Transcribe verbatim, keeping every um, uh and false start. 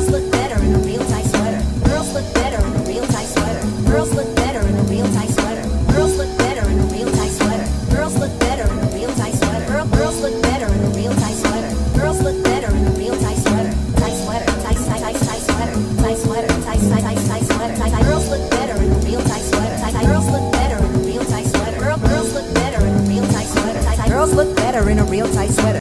Girls look better in a real tight sweater. Girls look better in a real tight sweater. Girls look better in a real tight sweater. Girls look better in a real tight sweater. Girls look better in a real tight sweater. Girl, girls look better in a real tight sweater. Girls look better in a real tight sweater. Tight sweater, tight, tight, tight, tight sweater. Tight sweater, tight, tight, tight, tight sweater. Tight, tight. Girls look better in a real tight sweater. Tight, tight. Girls look better in a real tight sweater. Girl, girls look better in a real tight sweater. Tight, tight. Girls look better in a real tight sweater.